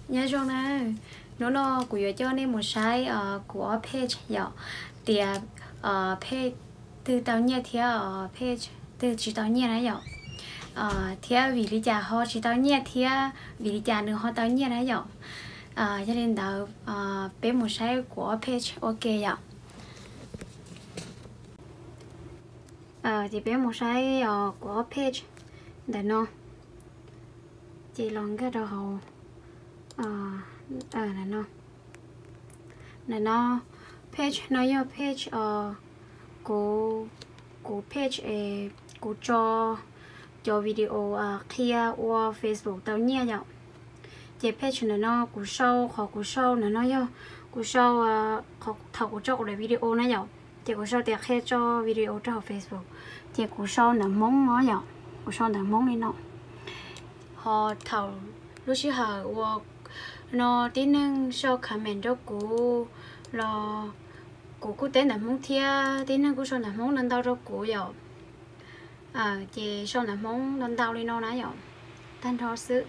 nhớ trong này nó của cho nên một sai của page giờ thì page từ tao nhớ thì page từ chỉ tao nhớ này giờ thì vì lý do họ chỉ tao nhớ thì vì lý do nữa họ tao nhớ này giờ cho nên tao bé một sai của page ok giờ thì bé một sai của page để nó chỉ lòng cái đầu hậu là nó page nó do page của page của cho video kia qua Facebook tao nhớ nhở chỉ page là nó của show là nó do của show họ thầu của cho để video nó nhở chỉ của show thì khi cho video cho Facebook chỉ của show là mong nó nhở của show là mong đi nó họ thầu lúc xưa họ nó tí năng show comment cho cụ là cụ tên là mong thia tí năng cụ show là mong lần đầu cho cụ rồi chị show là mong lần đầu đi nó nãy rồi thanh thọ sự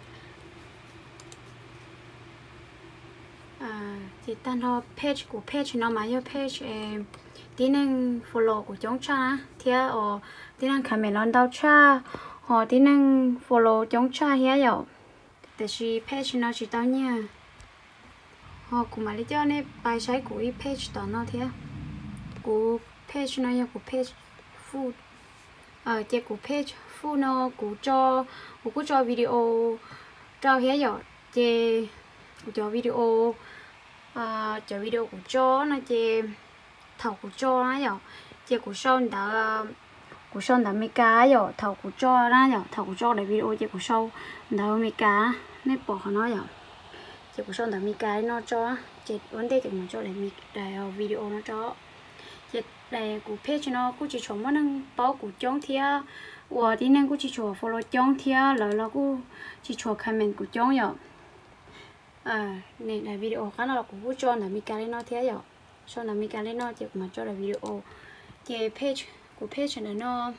chị thanh thọ page của page nó mà do page tí năng follow của chúng cha thia tí năng comment lần đầu cha họ tí năng follow chúng cha hết rồiแต่ชีเพจnó chỉ tao nha họ cũng mà lý do này bài sai của page đó nó thế của page nó là của page food chỉ của page food nó của cho video cho hết rồi chỉ cho video của cho nó chỉ thầu của cho nó rồi chỉ của son đã mấy cái rồi thầu của cho nó rồi thầu của cho để video chỉ của show đã mấy cái nên bỏ nó rồi chỉ của son đã mấy cái nó cho chỉ vấn đề chỉ muốn cho để video nó cho chỉ để của page nó cũng chỉ cho món ăn bao của chống thia và tí nên cũng chỉ cho follow chống thia rồi nó cũng chỉ cho comment của chống rồi này là video cái nào của cho là mấy cái nó thế rồi son là mấy cái nó chỉ mà cho là video chỉ page của page này nó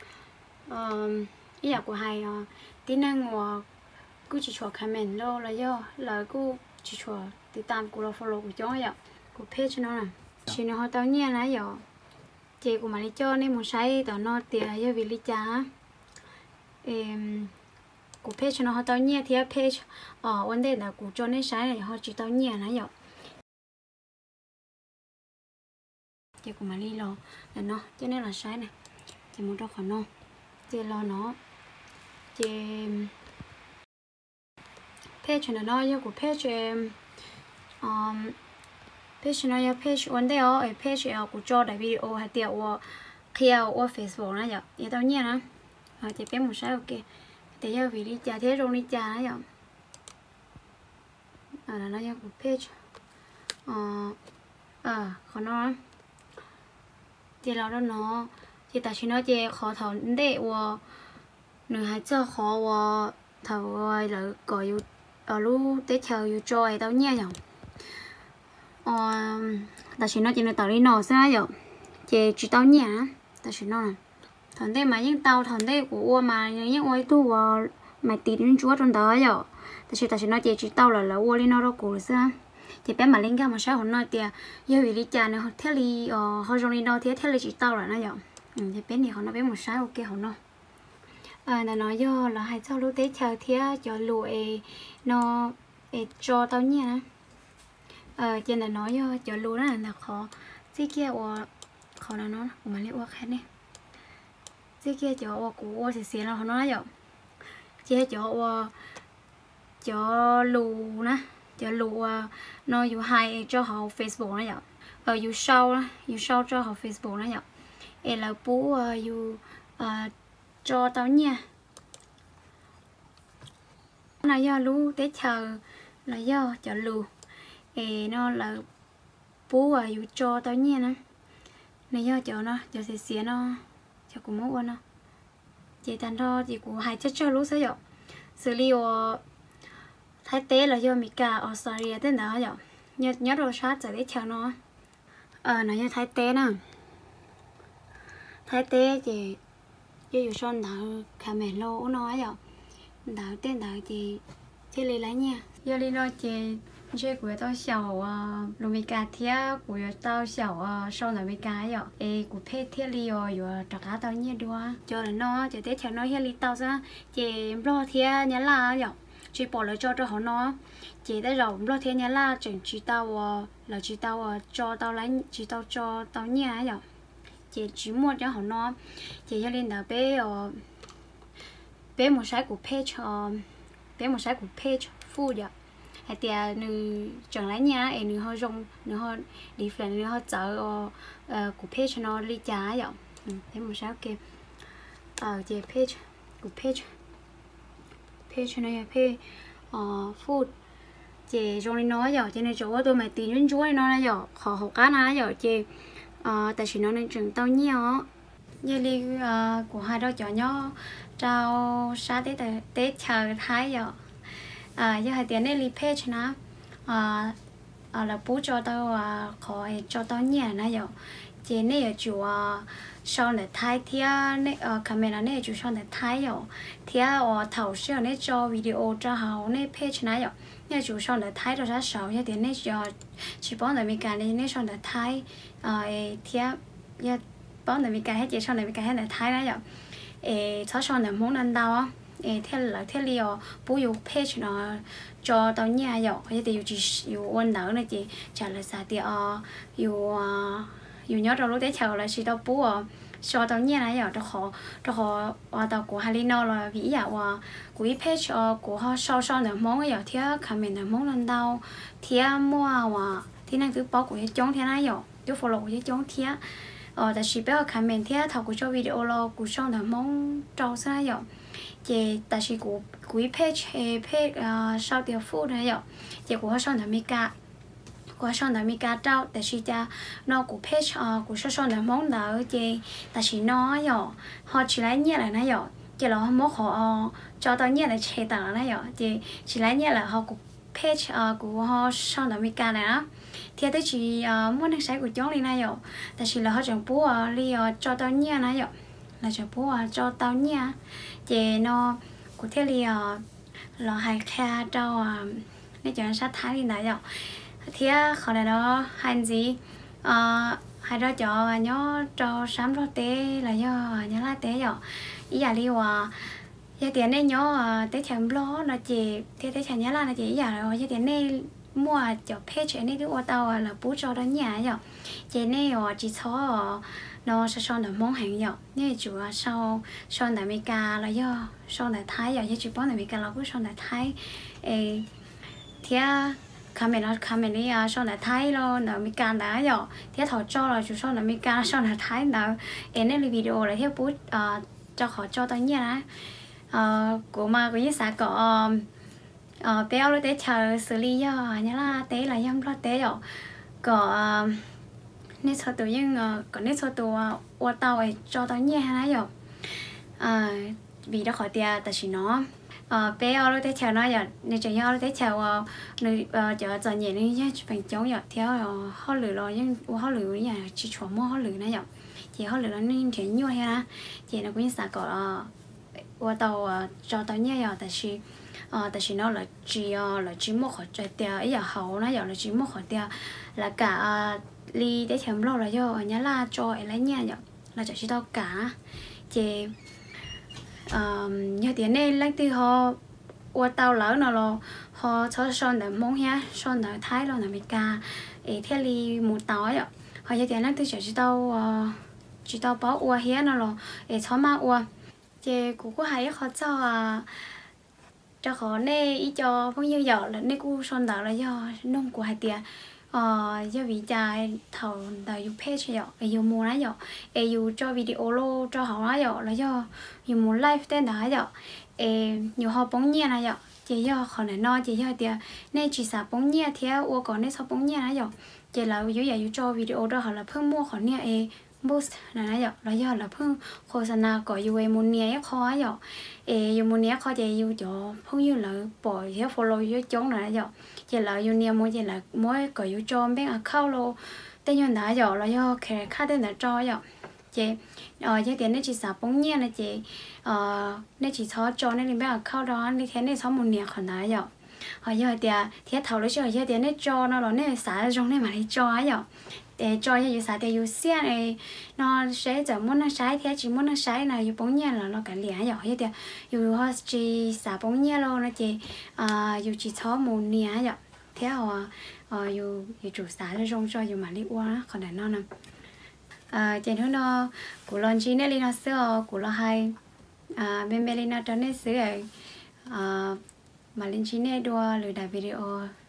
ý là của hai tí năng mà cứ chỉ cho comment lo là do là cứ chỉ choติดตามcủaเรา follow của cháu vậy của page nó nè chỉ nó họ tao nhớ nãy giờ chị của mà đi cho nên một sai tao nó tiền do vì lý cha của page nó họ tao nhớ thì page vấn đề là của cho nên sai này họ chỉ tao nhớ nãy giờ chị của mà đi lo là nó cho nên là sai này chị muốn cho khỏi nó chị lo nó chị page là nó do của page page nó do page vấn đề ở page của cho đại video hay tiêu kia ở Facebook nó vậy vậy tao nhớ nè chị bé một sai ok để cho vì đi trả thế rồi đi trả nó vậy là nó do của page còn nó chị lo đó nó chị ta chỉ nói chị khó thầu để và nửa hai giờ khó và thầu là gọi ở lúc tới chờ yêu trôi tao nhớ nhở ta chỉ nói chị này tao đi nọ sao vậy chị chỉ tao nhớ ta chỉ nói này thằng đây mà những tao thằng đây của mà những ôi tu mà tìm chúa trong đó vậy ta chỉ nói chị chỉ tao là ôi lên nó đâu của sao thì bé mà lên cái mà sao họ nói tiền yêu vì đi cha nữa thế li họ trong đi đâu thế li chỉ tao là nó vậy thì bé này họ nói bé một sai ok họ nói là nói do là hai cháu lúc tết chờ thế cho lụa nó cho tao nhé trên là nói do cho lụa là khó cái kia khó là nó mà lấy khác này cái kia cho của sẽ là họ nói vậy che cho lụa nè cho lụa nóอยู่hai cho họ Facebook nó vậyอยู่sau cho họ Facebook nó vậy là bố cho tao nha là do lú để chờ là do cho lù nó là bố cho tao nha nè này do cho nó cho xì nó cho cũng muốn nó chị thành ra chị cũng hai chất cho lú sử dụng xử lý thái tế là do Mika Australia tên đó vậy nhớ đồ sát sẽ để chờ nó nó do thái tế nè thái tế chị dù son đạo comment lô nó vậy đạo tên đạo chị thế lấy lá nha giờ đi lo chị chơi của tao xảo lùm mì cá thía của tao xảo sau là mì cá rồi của phê thiết li rồi trà cá tao nhia đua cho là nó chỉ tết theo nó hết li tao ra chị lo thía nhá là rồi chị bỏ lại cho họ nó chị đã rồi lo thía nhá là chừng chị tao là chị tao cho tao lấy chị tao cho tao nhia rồi chị mua cho họ nó chị cho lên đó bé một trái của page food vậy hay tiệt nữ chẳng lấy nha em nữ hơi rong nữ hơi đi phần nữ hơi chở của page nó đi trả vậy thế một trái kia chị page này page food chị rong đi nói vậy cho nên chỗ tôi mày tìm đến chuối nó là vậy họ học cá nó vậy chị tại vì nó nên trường tao nhiều như đi của hai đứa nhỏ nhỏ trao sát tết chờ thái rồi giờ hai tiền này li page nó là bố cho tao khỏi cho tao nhà nó rồi chị này ở chủ sau này thái thì này camera này chủ sau này thái rồi thì thầu sửa này cho video cho họ này page nó rồi này chủ sau này thái rồi ra sau giờ tiền này cho chỉ bảo là mình cái này sau này thái thì giờ bảo là mình cái hết chị sau này mình cái hết là thái đó rồi sau này muốn ăn đâu á theo liều bố yêu page nó cho tao nhà rồi cái thì chỉ yêu ôn đỡ này chị trả lời sao thì yêu nhớ rồi lúc đấy chờ là chỉ tao bố cho tao nhà này rồi cho họ tao của Halino là ví dụ của page của họ sau này món cái rồi thì comment là món ăn đâu thì mua thì năng thứ bảo của chống thế này rồi thứ follow của chống thế tại vì bây giờ comment thế thầu của cho video lo của sau này món trâu sao rồi chị tại vì của page sau tiêu food này rồi chị của họ sau này mi cá trâu tại vì cha nó của page của sau này món đỡ chị tại vì nó rồi họ chỉ lấy nhẹ lại này rồi chị là món họ cho tao nhẹ lại chế tạo này rồi chị chỉ lấy nhẹ là họ của page của họ sau này mi cá này đó thì tới chị muốn ăn sáng của cháu đi này rồi tại vì là họ chẳng bố li cho tao nhẹ này rồi là chẳng bố cho tao nhẹ chị nó của thế li là hai kha cho nên cho sát thái đi này rồi thì khỏi là đó hành gì hai đứa cho nhớ cho sắm đó té là do nhớ lá té rồi ý là li giờ tiền này nhớ té chém ló là chị té chém nhớ là chị giờ rồi giờ tiền này mua cho page này cái ô tao là bố cho đó nhà rồi chị này chị xóa nó sẽ son được món hàng rồi nên chủ sau son đại mỹ ca là do son đại thái rồi chứ chủ bón đại mỹ ca là bố son đại thái thì comment đi son đại thái lo đại mỹ ca đã rồi thì thọ cho là chủ son đại mỹ ca son đại thái nào em này video là theo bố cho họ cho tao nhà của mà của những xã có béo nó té chờ xử lý do nhớ là té là dâm lo té rồi có nên sau tự nhiên có nên sau tụ ô tàu ấy cho tao nhẹ hay rồi vì đó khỏi tiền tại vì nó béo nó té chờ nó giờ nên chờ nhau nó té chờ nơi chờ nhẹ nên nhá phải chống giờ theo họ lử rồi nhưng họ lử nhà chỉ chuẩn mua họ lử này rồi chỉ họ lử nó nên chỉ nhiều hay là chỉ là cũng sẽ có ô tàu cho tao nhẹ rồi tại vì nó là chỉ một khỏi trái tiền ấy giờ hậu nó giờ là chỉ một khỏi tiền là cả ly để chấm lo là do nhá là cho ấy lấy nhà nhở là chỉ tao cả chị như tiền này lấy từ họ qua tao lỡ nào lo họ cho son để món nhá son để thái lo là mình cả ấy theo ly một tàu ấy họ như tiền lấy từ chỉ tao bảo qua hết nào lo ấy cho mà qua chị cũng có hay họ cho họ nè ý cho phong nhiêu giờ là nè cô son đào là do nông của hai tiền do vì trai thầu đào yêu page rồi yêu mua nó rồi yêu cho video lo cho họ nó rồi là do yêu muốn live tên đó rồi nhiều họ bóng nhẹ này rồi chỉ do họ này no chỉ do tiền nên chỉ xả bóng nhẹ theo ô còn nên sao bóng nhẹ nó rồi chỉ là yêu cho video đó họ là phương mua họ nè boost này rồi là do là phương khôi sana có yêu muốn nè khó rồi yêu muốn nè khó thì yêu cho phương như là bỏ theo follow yêu chống này rồi chỉ là yêu nè muốn chỉ là mỗi có yêu cho bên account lo tên nhân đã rồi là do kẻ khác tên là cho rồi chị giờ tiền nên chỉ xả bóng nhẹ là chị nên chỉ cho nên bên account đó nên thế nên sau một nè còn đã rồi họ giờ thì thầu lấy cho giờ thì nó cho nó là xả trong này mà lấy cho ấy rồi để cho như xả thì yêu xe này nó sẽ giờ muốn nó sái thì chỉ muốn nó sái là yêu bóng nhẹ là nó cả liền rồi thì yêu họ chỉ xả bóng nhẹ luôn nó chỉ yêu chỉ cho một nhẹ rồi thế họ yêu chủ xả trong cho yêu mà đi qua còn lại nó nè trên hướng nó của lon chi này nó sữa của lo hay bên bên nó cho nên sữa mà lên chi này đua lười đại video